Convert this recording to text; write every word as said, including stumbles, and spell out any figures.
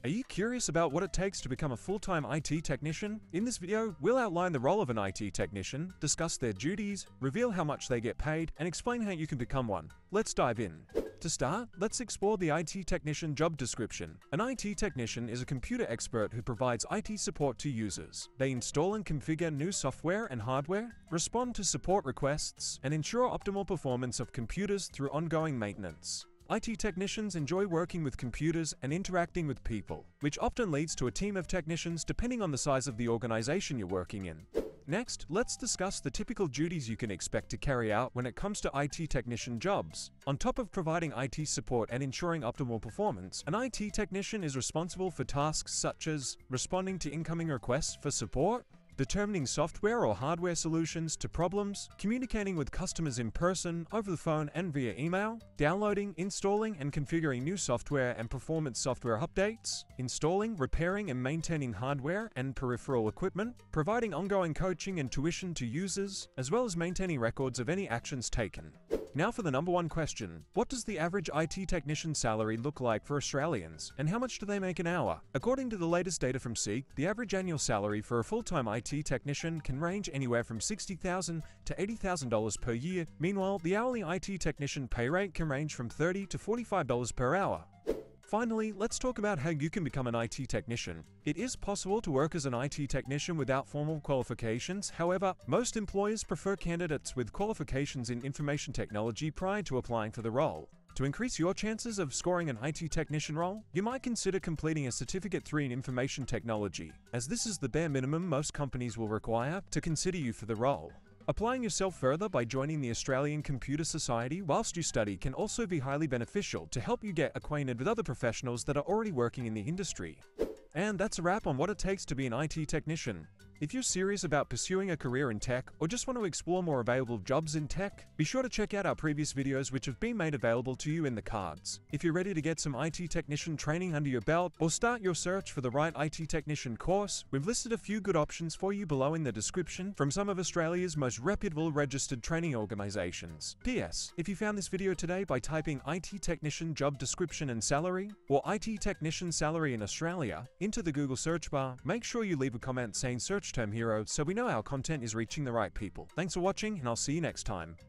Are you curious about what it takes to become a full-time I T technician? In this video, we'll outline the role of an I T technician, discuss their duties, reveal how much they get paid, and explain how you can become one. Let's dive in. To start, let's explore the I T technician job description. An I T technician is a computer expert who provides I T support to users. They install and configure new software and hardware, respond to support requests, and ensure optimal performance of computers through ongoing maintenance. I T technicians enjoy working with computers and interacting with people, which often leads to a team of technicians depending on the size of the organization you're working in. Next, let's discuss the typical duties you can expect to carry out when it comes to I T technician jobs. On top of providing I T support and ensuring optimal performance, an I T technician is responsible for tasks such as responding to incoming requests for support, determining software or hardware solutions to problems, communicating with customers in person, over the phone and via email, downloading, installing and configuring new software and performance software updates, installing, repairing and maintaining hardware and peripheral equipment, providing ongoing coaching and tuition to users, as well as maintaining records of any actions taken. Now for the number one question. What does the average I T technician salary look like for Australians, and how much do they make an hour? According to the latest data from Seek, the average annual salary for a full-time I T technician can range anywhere from sixty thousand dollars to eighty thousand dollars per year. Meanwhile, the hourly I T technician pay rate can range from thirty dollars to forty-five dollars per hour. Finally, let's talk about how you can become an I T technician. It is possible to work as an I T technician without formal qualifications. However, most employers prefer candidates with qualifications in information technology prior to applying for the role. To increase your chances of scoring an I T technician role, you might consider completing a Certificate three in Information Technology, as this is the bare minimum most companies will require to consider you for the role. Applying yourself further by joining the Australian Computer Society whilst you study can also be highly beneficial to help you get acquainted with other professionals that are already working in the industry. And that's a wrap on what it takes to be an I T technician. If you're serious about pursuing a career in tech or just want to explore more available jobs in tech, be sure to check out our previous videos which have been made available to you in the cards. If you're ready to get some I T technician training under your belt or start your search for the right I T technician course, we've listed a few good options for you below in the description from some of Australia's most reputable registered training organizations. P S. If you found this video today by typing I T technician job description and salary or I T technician salary in Australia into the Google search bar, make sure you leave a comment saying search term hero so we know our content is reaching the right people. Thanks for watching, and I'll see you next time.